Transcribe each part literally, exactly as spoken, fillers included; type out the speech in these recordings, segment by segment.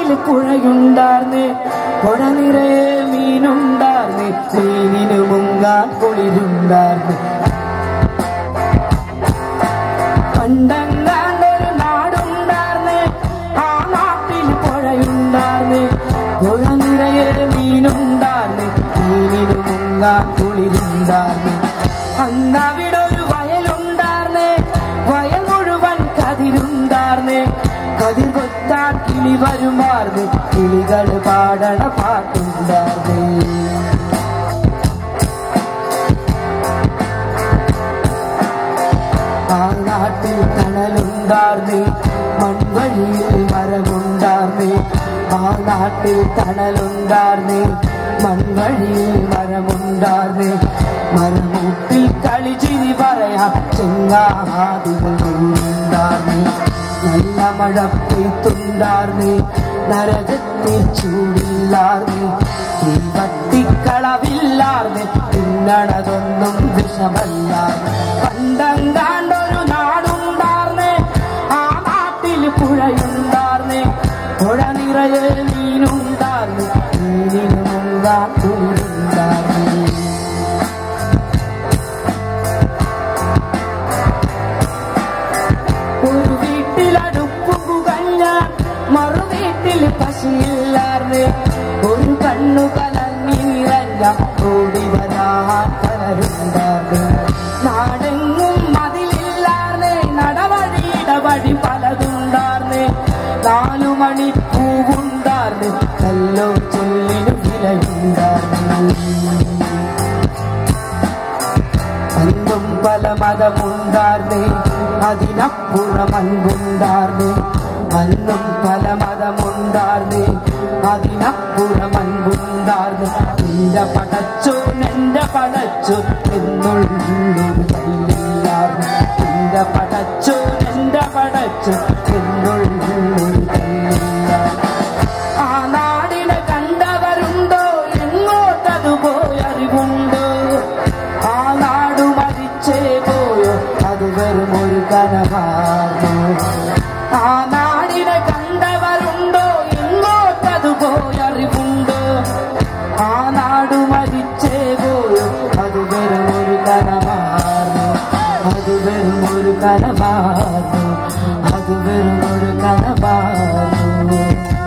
പുഴയുണ്ടാർന്ന് പുഴ നിറയെ മീനുണ്ടാർന്ന് മീനിനു മുങ്ങാൻ കുളിരുണ്ടാർന്ന് പണ്ടങ്ങാണ്ടൊരു നാടുണ്ടാർന്ന് ആ നാട്ടിൽ പുഴയുണ്ടാർന്ന് പുഴ നിറയെ മീനുണ്ടാർന്ന് മീനിനു മുങ്ങാൻ കുളിരുണ്ടാർന്ന് അന്നവിടൊരു വയലുണ്ടാർന്ന് വയൽ മുഴുവൻ കതിരുണ്ടാർന്ന് കതിർ കൊത്താൻ കിളി വരുമാർന്ന് കിളികൾ പാടണ പാട്ടുണ്ടാർന്ന് ആ നാട്ടിൽ തണലുണ്ടാർന്ന് മൺവഴിയിൽ മരമുണ്ടാർന്ന് ആ നാട്ടിൽ തണലുണ്ടാർന്ന് മൺവഴിയിൽ മരമുണ്ടാർന്ന് മരമൂട്ടിൽ കളിച്ചിരി പറയാം ചെങ്ങാതികൾ ഉണ്ടാർന്ന് നല്ല മഴ പെയ്ത്തുണ്ടാർന്ന് നരകത്തിൽ ചൂടില്ലാർന്ന് തീവത്തിക്കളവില്ലാർന്ന് തിന്നണതൊന്നും വിഷമല്ലാർന്ന് പണ്ടങ്കാണ്ടൊരു നാടുണ്ടാർന്ന് ആ നാട്ടിൽ പുഴയുണ്ടാർന്ന് പുഴ നിറയെ മീനുണ്ടാർന്ന് മീനിനു മുങ്ങാൻ കുളിരുണ്ടാർന്ന് ഒരു വീട്ടിലടുപ്പു പുകഞ്ഞ മറു വീട്ടിൽ പശിയില്ലാർന്ന് ഒരു കണ്ണു കലങ്ങി നിറഞ്ഞ ഓടി വരാൻ പലരുണ്ടാർന്ന് നാടെങ്ങും മതിലില്ലാർന്ന് നടവഴിയുടെ വഴി പലതുണ്ടാർന്ന് നാലു മണി പൂവുണ്ടാർന്ന് കല്ലോ ചൊല്ലിനു വിലയുണ്ടാർന്ന് അന്നും പല മതമുണ്ടാർന്ന് അതിനപ്പുറം അൻപുണ്ടാർന്ന് അന്നും പല മതമുണ്ടാർന്ന് അതിനപ്പുറം അൻപുണ്ടാർന്ന് എന്റെ പടച്ചു എന്റെ പടച്ചു എന്നുള്ളൊരു തല്ലില്ലാർന്ന് എന്റെ പടച്ചു എന്റെ പടച്ചു എന്നുള്ളൊരു തല്ലില്ലാർന്ന് ആ നാടിനെ കണ്ടവരുണ്ടോ എങ്ങോട്ടതു പോയറിവുണ്ടോ ആ നാടു മരിച്ചേ പോയോ അത് വെറും ഒരു കനവാർന്നു ആ നാടിനെ കണ്ടവരുണ്ടോ എങ്ങോട്ടതു പോയറിവുണ്ടോ ആ നാടു മരിച്ചേ പോയോ അത് വെറും ഒരു കനവാർന്നു അത് വെറും ഒരു കനവാർന്നു അത് വെറും ഒരു കനവാർന്നു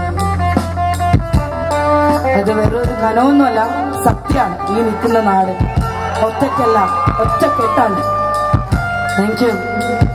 അത് വേറൊരു കനവൊന്നുമല്ല സത്യമാണ് ഈ നിൽക്കുന്ന നാട് ഒറ്റയ്ക്കല്ല ഒറ്റക്കെട്ടാണ് താങ്ക് യു